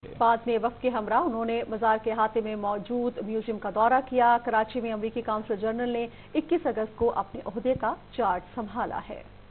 बाद में वफ्द के हमरा उन्होंने मज़ार के अहाते में मौजूद म्यूजियम का दौरा किया। कराची में अमरीकी काउंसिल जनरल ने 21 अगस्त को अपने ओहदे का चार्ज संभाला है।